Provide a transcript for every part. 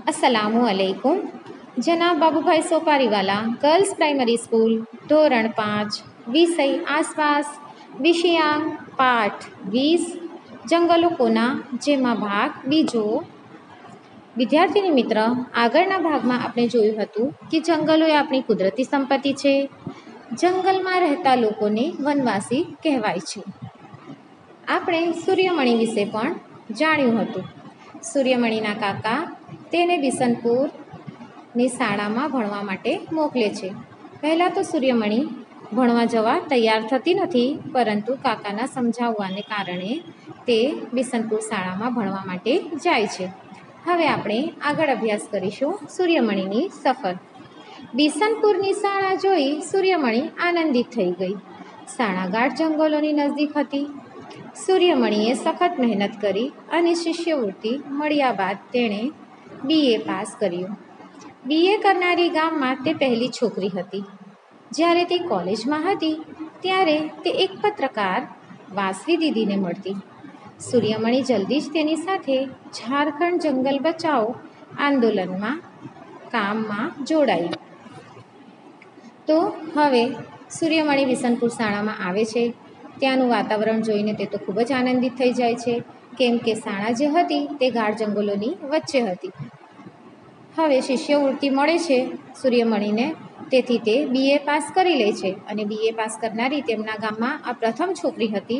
असलामुअलैकुम। जनाब Babubhai Sopariwala girls primary school ધોરણ 5 વિષય આસપાસ વિષયાંક પાઠ 20 જંગલો કોના જેમાં ભાગ બીજો। વિદ્યાર્થીની મિત્ર, આગળના ભાગમાં આપણે જોયું હતું કે જંગલો એ આપણી કુદરતી સંપત્તિ છે। જંગલમાં રહેતા લોકોને વનવાસી કહેવાય છે। આપણે સૂર્યમણી વિશે પણ જાણ્યું હતું। સૂર્યમણીના કાકા તેને બિસનપુરની શાળામાં ભણવા માટે મોકલે છે। પહેલાં તો સૂર્યમણી ભણવા જવા તૈયાર થતી નથી, પરંતુ કાકાના સમજાવવાને કારણે તે બિસનપુર શાળામાં ભણવા માટે જાય છે। હવે આપણે આગળ અભ્યાસ કરીશું સૂર્યમણીની સફર। બિસનપુરની શાળા જોઈ સૂર્યમણી આનંદિત થઈ ગઈ। શાળા ગાઢ જંગલોની નજીક હતી। સૂર્યમણીએ સખત મહેનત કરી અને શિષ્યવૃત્તિ મળ્યા બાદ તેણે BA પાસ કર્યું। BA કરનારી ગામમાં તે પહેલી છોકરી હતી। જ્યારે તે કોલેજમાં હતી ત્યારે તે એક પત્રકાર વાસવી દીદીને મળતી। સૂર્યમણી જલ્દી જ તેની સાથે ઝારખંડ જંગલ બચાવો આંદોલનમાં કામમાં જોડાઈ। તો હવે સૂર્યમણી બિસનપુર શાળામાં આવે છે। ત્યાંનું વાતાવરણ જોઈને તે તો ખૂબ જ આનંદિત થઈ જાય છે, કેમ કે શાળા જે હતી તે ગાઢ જંગલોની વચ્ચે હતી। હવે શિષ્યવૃત્તિ મળે છે સૂર્યમણીને, તેથી તે BA પાસ કરી લે છે અને BA પાસ કરનારી તેમના ગામમાં આ પ્રથમ છોકરી હતી।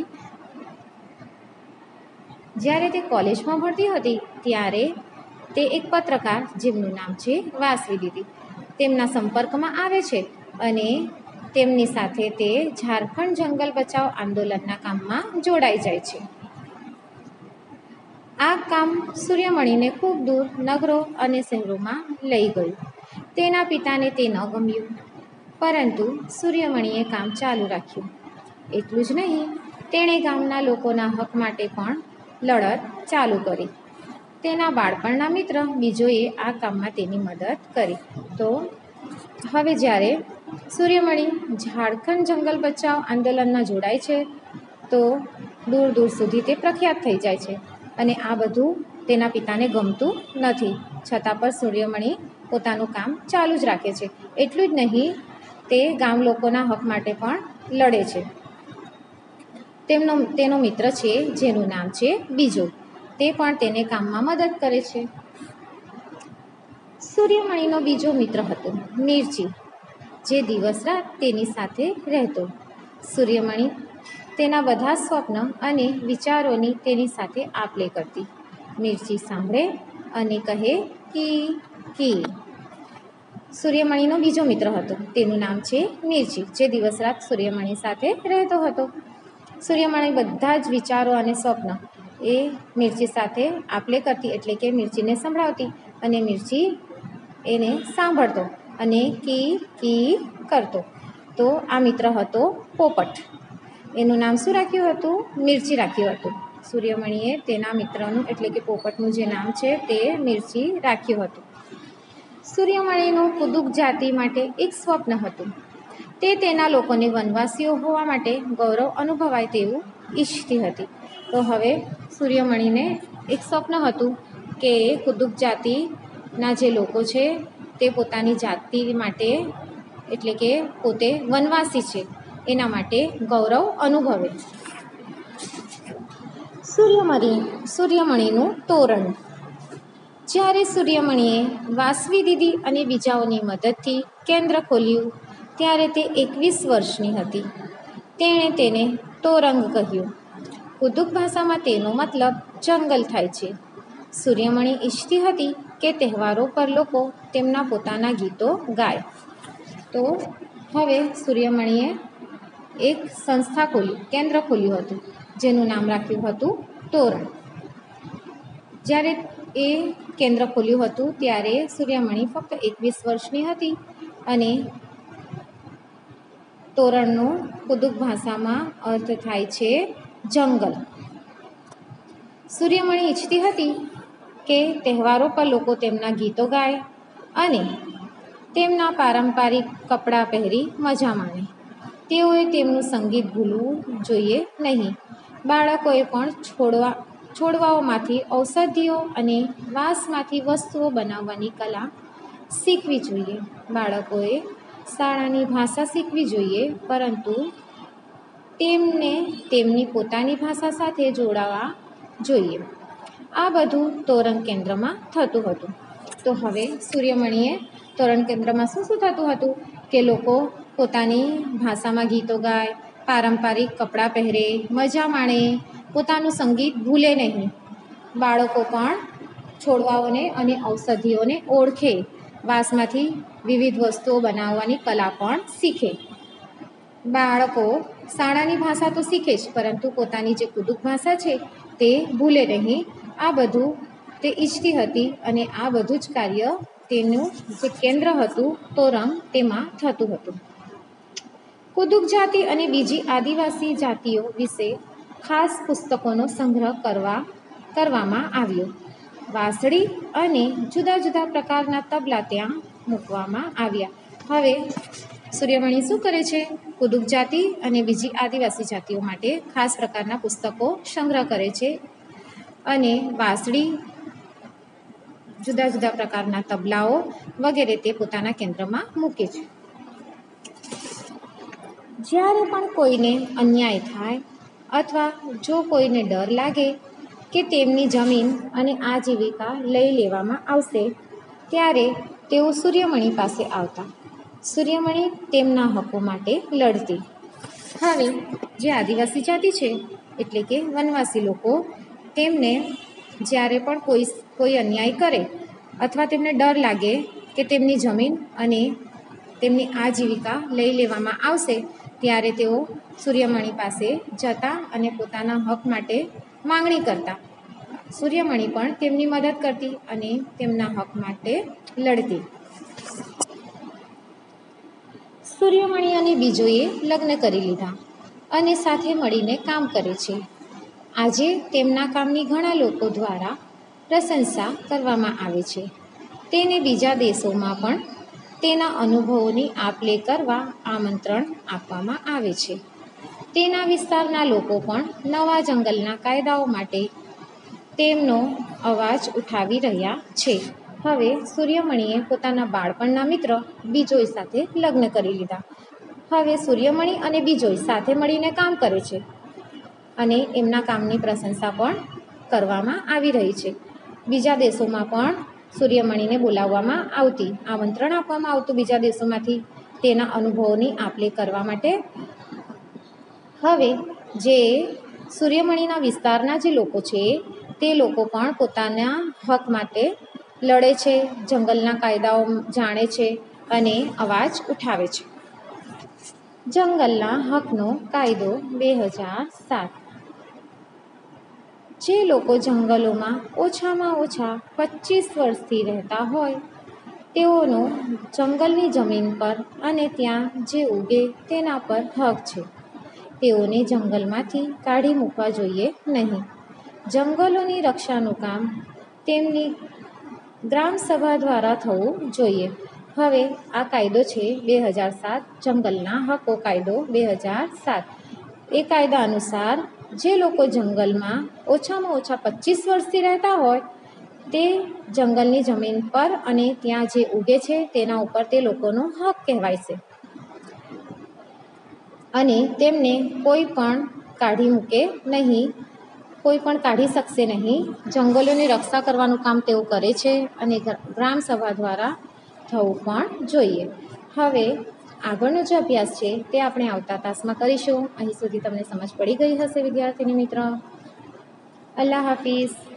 જ્યારે તે કોલેજમાં ભણતી હતી ત્યારે તે એક પત્રકાર, જેમનું નામ છે વાસવી દીદી, તેમના સંપર્કમાં આવે છે અને તેમની સાથે તે ઝારખંડ જંગલ બચાવ આંદોલનના કામમાં જોડાઈ જાય છે। આ કામ સૂર્યમણીને ખૂબ દૂર નગરો અને શહેરોમાં લઈ ગયું। તેના પિતાને તે ન ગમ્યું, પરંતુ સૂર્યમણીએ કામ ચાલુ રાખ્યું। એટલું જ નહીં, તેણે ગામના લોકોના હક માટે પણ લડત ચાલુ કરી। તેના બાળપણના મિત્ર બીજોએ આ કામમાં તેની મદદ કરી। તો હવે જ્યારે સૂર્યમણી ઝારખંડ જંગલ બચાવ આંદોલનમાં જોડાય છે તો દૂર દૂર સુધી તે પ્રખ્યાત થઈ જાય છે અને આ બધું તેના પિતાને ગમતું નથી, છતાં પણ સૂર્યમણી પોતાનું કામ ચાલુ જ રાખે છે। એટલું જ નહીં, તે ગામ લોકોના હક માટે પણ લડે છે। તેનો મિત્ર છે જેનું નામ છે બીજો, તે પણ તેને કામમાં મદદ કરે છે। સૂર્યમણીનો બીજો મિત્ર હતો મિર્ચી, જે દિવસ રાત તેની સાથે રહેતો। સૂર્યમણી તેના બધા સ્વપ્ન અને વિચારોની તેની સાથે આપ-લે કરતી। મિર્ચી સાંભળે અને કહે કી। સૂર્યમણીનો બીજો મિત્ર હતો, તેનું નામ છે મિર્ચી, જે દિવસ રાત સૂર્યમણી સાથે રહેતો હતો। સૂર્યમણી બધા જ વિચારો અને સ્વપ્ન એ મિર્ચી સાથે આપ-લે કરતી, એટલે કે મિર્ચીને સંભળાવતી અને મિર્ચી એને સાંભળતો અને કી કરતો। તો આ મિત્ર હતો પોપટ। એનું નામ શું રાખ્યું હતું? મિર્ચી રાખ્યું હતું। સૂર્યમણીએ તેના મિત્રનું એટલે કે પોપટનું જે નામ છે તે મિર્ચી રાખ્યું હતું। સૂર્યમણીનું કુદુક જાતિ માટે એક સ્વપ્ન હતું। તે તેના લોકોને વનવાસીઓ હોવા માટે ગૌરવ અનુભવાય તેવું ઈચ્છતી હતી। તો હવે સૂર્યમણીને એક સ્વપ્ન હતું કે કુદુક જાતિના જે લોકો છે તે પોતાની જાતિ માટે એટલે કે પોતે વનવાસી છે એના માટે ગૌરવ અનુભવે। સૂર્યમણીનું તોરણ। જ્યારે સૂર્યમણીએ વાસવી દીદી અને બીજાઓની મદદથી કેન્દ્ર ખોલ્યું ત્યારે તે 21 વર્ષની હતી। તેણે તેને તોરંગ કહ્યું। કુદુક ભાષામાં તેનો મતલબ જંગલ થાય છે। સૂર્યમણી ઈચ્છતી હતી કે તહેવારો પર લોકો તેમના પોતાના ગીતો ગાય। તો હવે સૂર્યમણીએ એક કેન્દ્ર ખોલ્યું હતું, જેનું નામ રાખ્યું હતું તોરણ। જ્યારે એ કેન્દ્ર ખોલ્યું હતું ત્યારે સૂર્યમણી ફક્ત 21 વર્ષની હતી અને તોરણનો કુદુક ભાષામાં અર્થ થાય છે જંગલ। સૂર્યમણી ઈચ્છતી હતી કે તહેવારો પર લોકો તેમના ગીતો ગાય અને તેમના પારંપરિક કપડાં પહેરી મજા માણે। તેઓએ તેમનું સંગીત ભૂલવું જોઈએ નહીં। બાળકોએ પણ છોડવાઓમાંથી ઔષધિઓ અને વાંસમાંથી વસ્તુઓ બનાવવાની કલા શીખવી જોઈએ. બાળકોએ શાળાની ભાષા શીખવી જોઈએ, પરંતુ તેમને તેમની પોતાની ભાષા સાથે જોડાવા જોઈએ. આ બધું તોરણ કેન્દ્રમાં થતું હતું. તો હવે સૂર્યમણીએ તોરણ કેન્દ્રમાં શું થતું હતું કે લોકો પોતાની ભાષામાં ગીતો ગાય, પારંપરિક કપડાં પહેરે, મજા માણે, પોતાનું સંગીત ભૂલે નહીં. બાળકો પણ છોડવાઓને અને ઔષધિઓને ઓળખે, વાંસમાંથી વિવિધ વસ્તુઓ બનાવવાની કલા પણ શીખે. બાળકો શાળાની ભાષા તો શીખે જ, પરંતુ પોતાની જે કુદુક ભાષા છે તે ભૂલે નહીં. આ બધું તે ઈચ્છતી હતી અને આ બધું જ કાર્ય તેનું જે કેન્દ્ર હતું તોરણ તેમાં થતું હતું. કુદુક જાતિ અને બીજી આદિવાસી જાતિઓ વિશે ખાસ પુસ્તકોનો સંગ્રહ કરવામાં આવ્યો. વાંસળી અને જુદા જુદા પ્રકારના તબલા ત્યાં મૂકવામાં આવ્યા. હવે સૂર્યમણી શું કરે છે? કુદુક જાતિ અને બીજી આદિવાસી જાતિઓ માટે ખાસ પ્રકારના પુસ્તકો સંગ્રહ કરે છે અને વાંસળી, જુદા જુદા પ્રકારના તબલાઓ વગેરે તે પોતાના કેન્દ્રમાં મૂકે છે. જ્યારે પણ કોઈને અન્યાય થાય અથવા જો કોઈને ડર લાગે કે તેમની જમીન અને આજીવિકા લઈ લેવામાં આવશે, ત્યારે તેઓ સૂર્યમણી પાસે આવતા. સૂર્યમણી તેમના હકો માટે લડતી. હવે જે આદિવાસી જાતિ છે એટલે કે વનવાસી લોકો, તેમને જ્યારે પણ કોઈ અન્યાય કરે અથવા તેમને ડર લાગે કે તેમની જમીન અને તેમની આજીવિકા લઈ લેવામાં આવશે, ત્યારે તેઓ સૂર્યમણી પાસે જતા અને પોતાના હક માટે માંગણી કરતા. સૂર્યમણી પણ તેમની મદદ કરતી અને તેમના હક માટે લડતી. સૂર્યમણી અને બીજોએ લગ્ન કરી લીધા અને સાથે મળીને કામ કરે છે. આજે તેમના કામની ઘણા લોકો દ્વારા પ્રશંસા કરવામાં આવે છે. તેને બીજા દેશોમાં પણ તેના અનુભવોની આપ-લે કરવા આમંત્રણ આપવામાં આવે છે. તેના વિસ્તારના લોકો પણ નવા જંગલના કાયદાઓ માટે તેમનો અવાજ ઉઠાવી રહ્યા છે. હવે સૂર્યમણીએ પોતાના બાળપણના મિત્ર બીજોય સાથે લગ્ન કરી લીધા. હવે સૂર્યમણી અને બીજોય સાથે મળીને કામ કરે છે અને એમના કામની પ્રશંસા પણ કરવામાં આવી રહી છે. બીજા દેશોમાં પણ સૂર્યમણીને બોલાવવામાં આવતી, આમંત્રણ આપવામાં આવતું બીજા દેશોમાંથી તેના અનુભવોની આપ-લે કરવા માટે. હવે જે સૂર્યમણીના વિસ્તારના જે લોકો છે તે લોકો પણ પોતાના હક માટે લડે છે, જંગલના કાયદાઓ જાણે છે અને અવાજ ઉઠાવે છે. જંગલના હકનો કાયદો 2007. જે લોકો જંગલોમાં ઓછામાં ઓછા 25 વર્ષથી રહેતા હોય તેઓનો જંગલની જમીન પર અને ત્યાં જે ઉગે તેના પર હક છે. તેઓને જંગલમાંથી કાઢી મૂકવા જોઈએ નહીં. જંગલોની રક્ષાનું કામ તેમની ગ્રામસભા દ્વારા થવું જોઈએ. હવે આ કાયદો છે 2007, જંગલના હકો કાયદો 2007. એ કાયદા અનુસાર જે લોકો જંગલમાં ઓછામાં ઓછા 25 વર્ષથી રહેતા હોય તે જંગલની જમીન પર અને ત્યાં જે ઉગે છે તેના ઉપર તે લોકોનો હક કહેવાય છે અને તેમને કોઈ પણ કાઢી મૂકે નહીં, કોઈ પણ કાઢી શકશે નહીં. જંગલોની રક્ષા કરવાનું કામ તેઓ કરે છે અને ગ્રામસભા દ્વારા થવું પણ જોઈએ. હવે આગળનો જે અભ્યાસ છે તે આપણે આવતા તાસમાં કરીશું. અહીં સુધી તમને સમજ પડી ગઈ હશે વિદ્યાર્થીની મિત્ર. અલ્લાહ હાફિઝ.